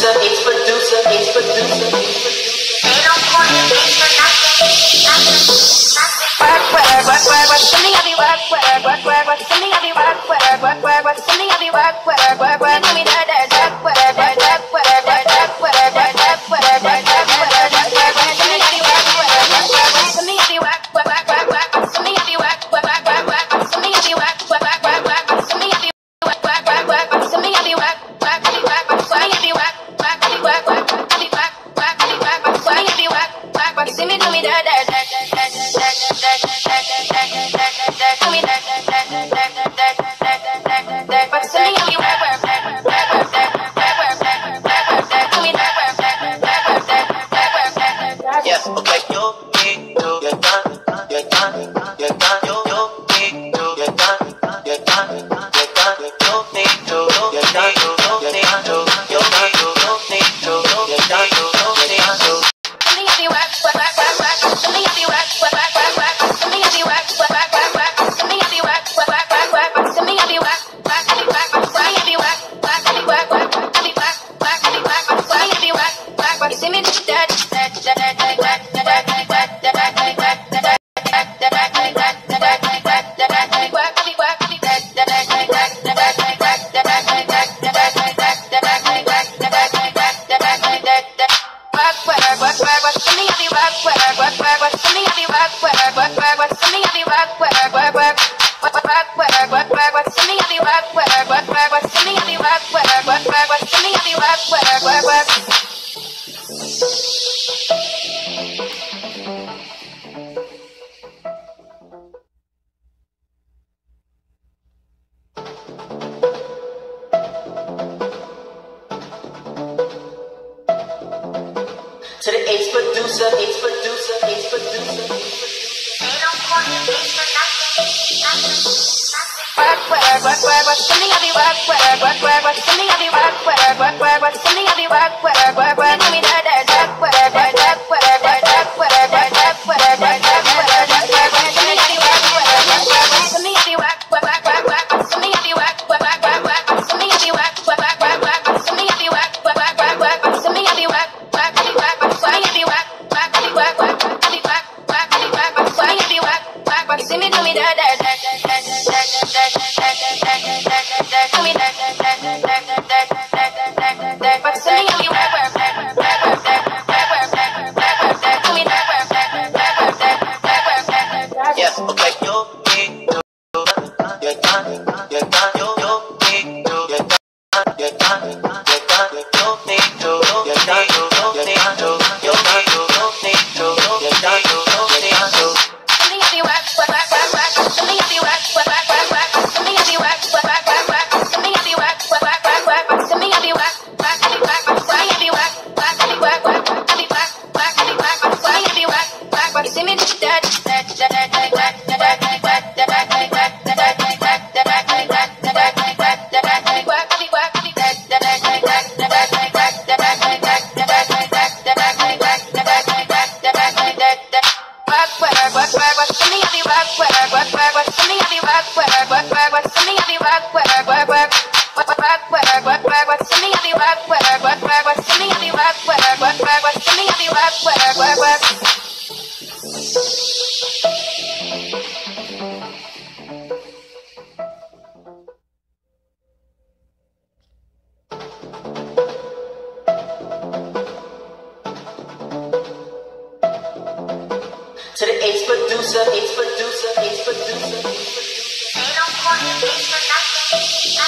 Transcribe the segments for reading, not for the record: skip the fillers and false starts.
To the ace producer, ace producer, ace producer. They don't call me ace for nothing. Work, to me I be work, to me I be work, to me I be work, you know me that to the ace producer, ace producer, ace producer. They don't call me ace for nothing.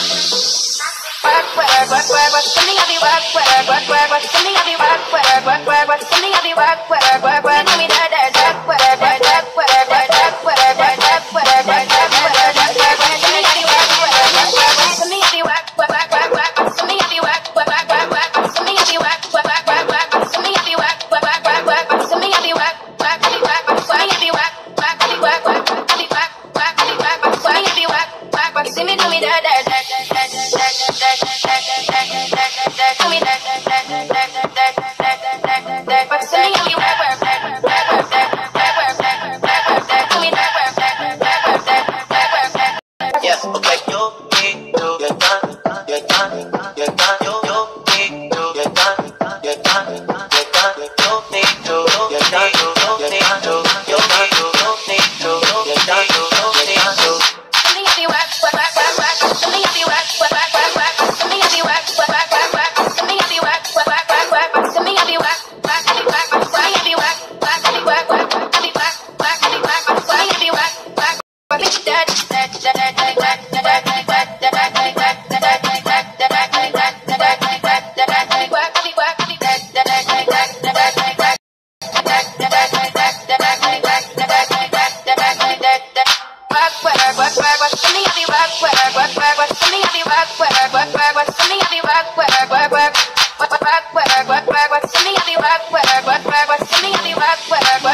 Work, to me I be work, to me I be work, to me I be work, you know me that but to me I be work.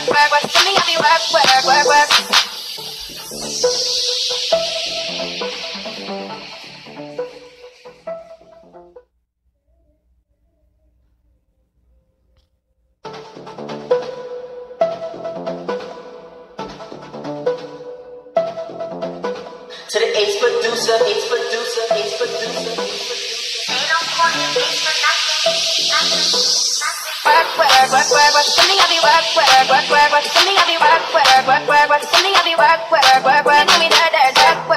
To the ace producer, ace producer, ace producer. They don't call me ace for nothing, nothing. Work, to me I be work, to me I be work, to me I be work, give me that work,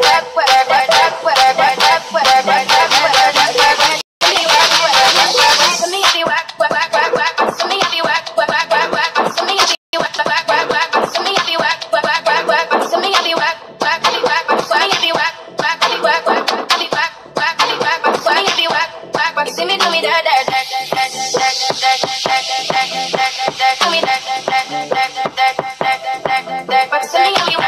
to me I be work, to me I be work, to me I be work, to me I be work, to me I be work, to me I be work. See me do me that, do me that, but see me do me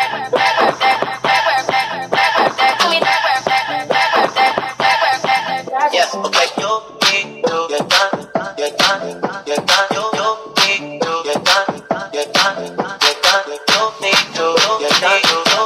yeah, okay, you need to get done, you're done, you need to get done, you need to get done, you need to get done,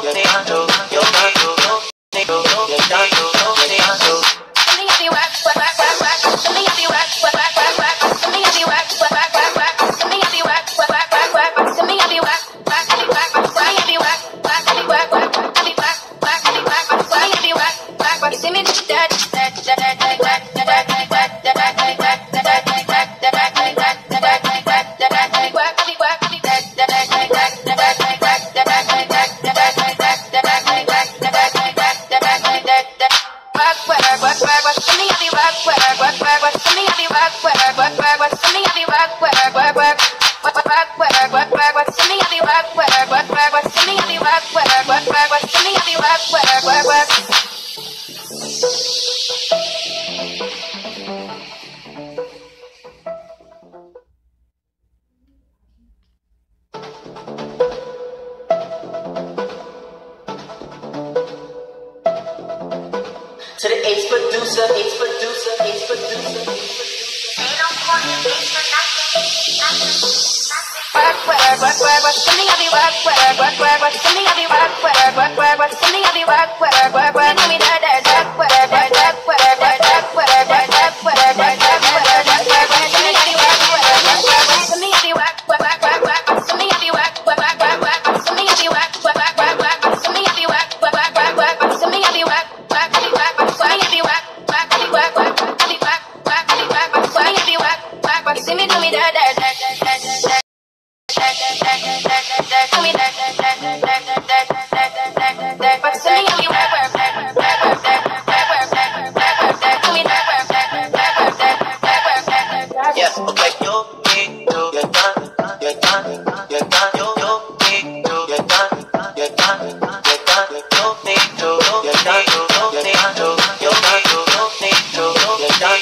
to the ace producer, ace producer, ace producer. They don't call me ace for nothing, nothing. Work, to me I be work, to me I be work, to me I be work, give me that see me do me that, do me that, but see me do me yeah, okay, you need to get done, you need to get done, you need to get done, you need to get done.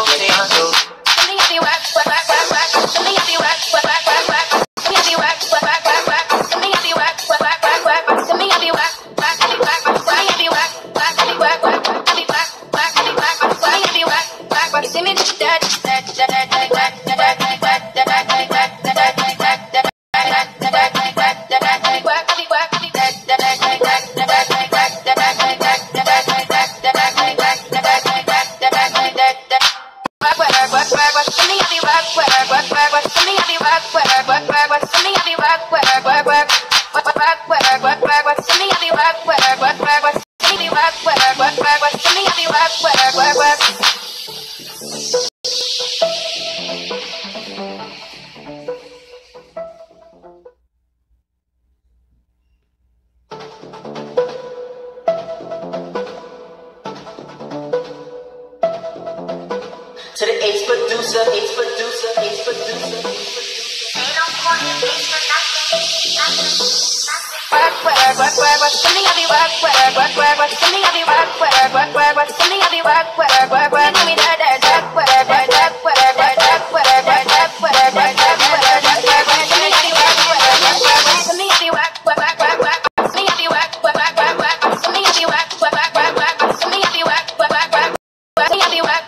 See me do that. To the ace producer, ace producer, ace producer. They don't call me ace for nothing, nothing. Work, to me I be work, to me I be work, to me I be work, give me that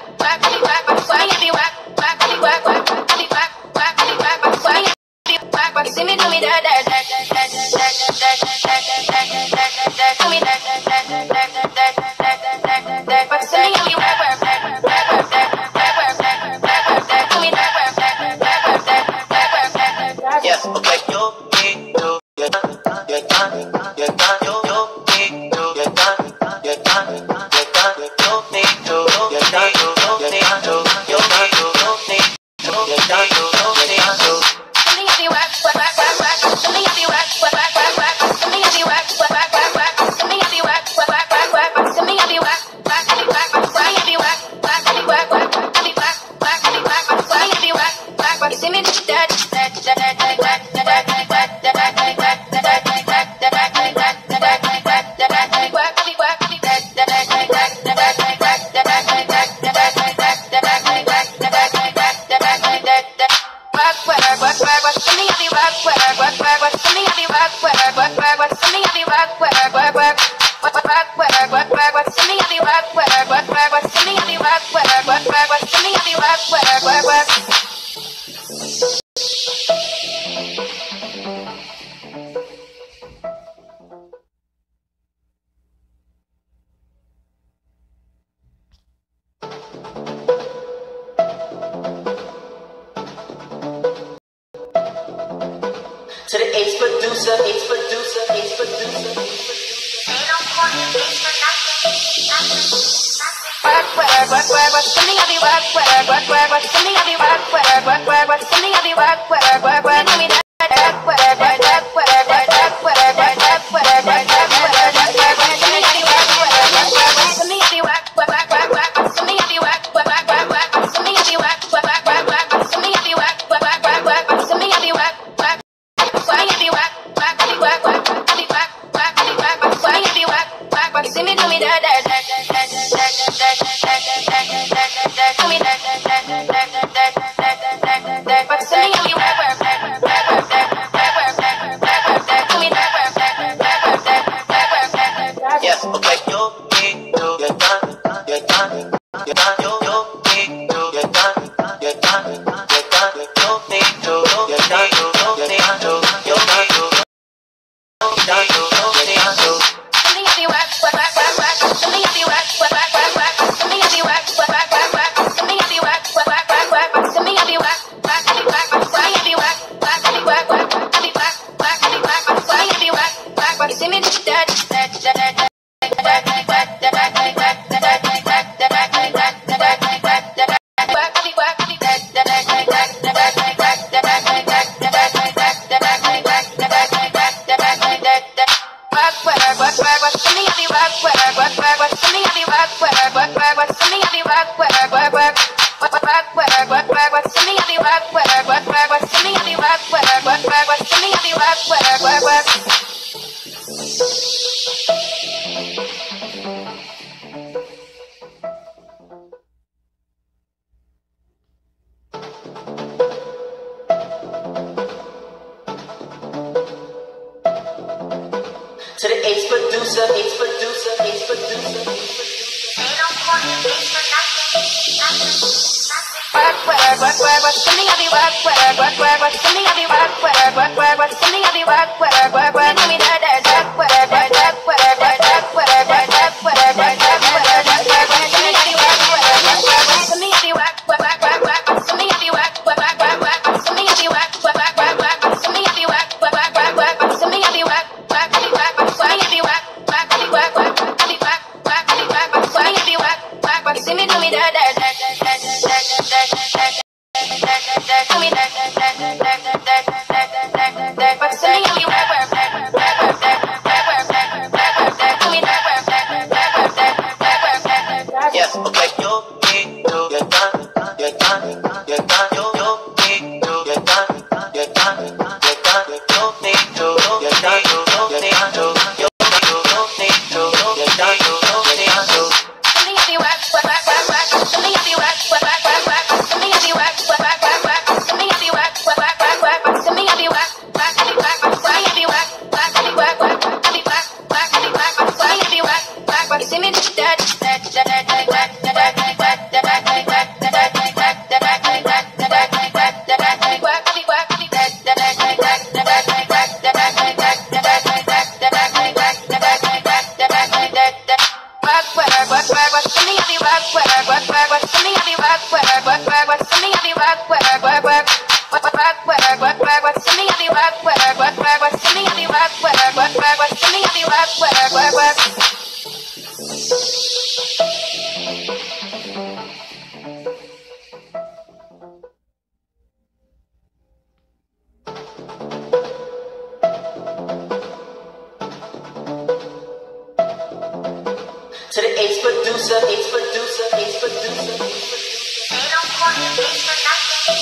work, see me do me that, do me that, see me do me yeah, okay, yo, you're done, you're done, you're done, yo, you're done, you're done, you're done, yo, need to, you're done, yo, need to, yo, need to, you're done, yo, need to. To the ace producer, ace producer, ace producer. They don't call you ace for nothing, nothing, nothing. Yeah, okay, yo, need to, you're done, you're done, you're done, yo, need to, you're done, you're done, you're done, yo, need to, you're done, yo, need to, yo, need to, you're done, yo, need to. To the ace producer, ace producer, ace producer. They don't call you ace for nothing, nothing, See me To the ace producer, ace producer, ace producer. They don't call me ace for nothing.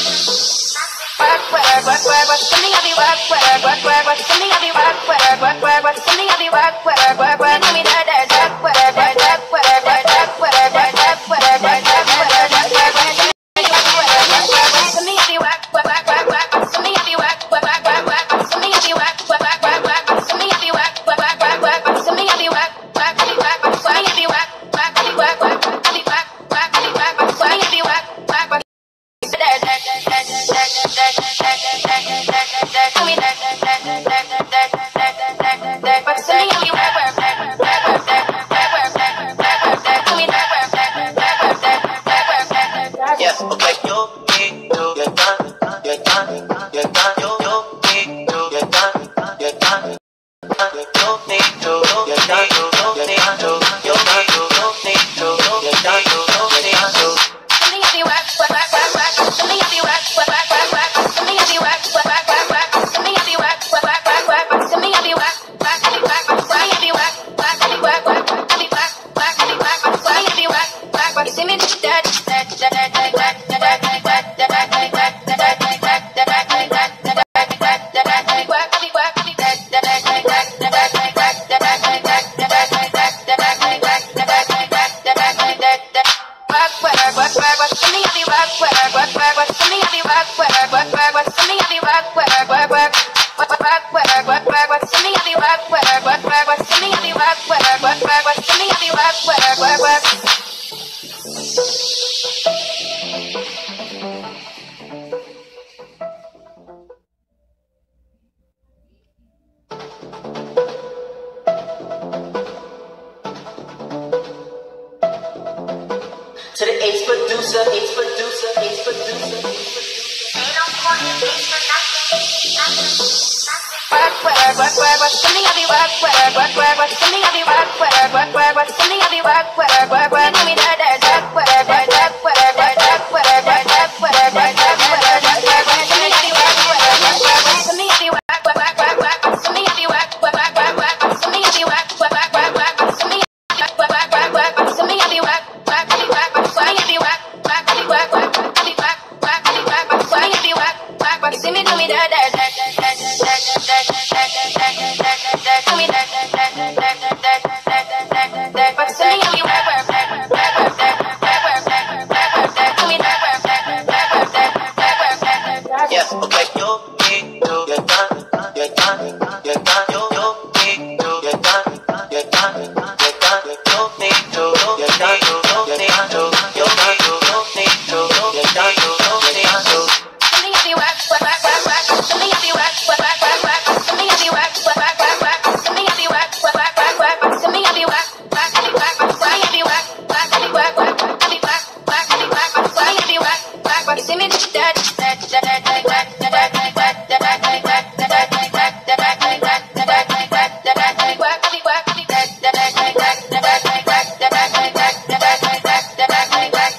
To the ace producer, ace producer, ace producer. They don't call me ace for nothing.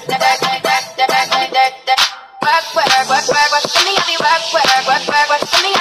Work, work, work, work, work, for me, I be work, work, work, work, work, for me,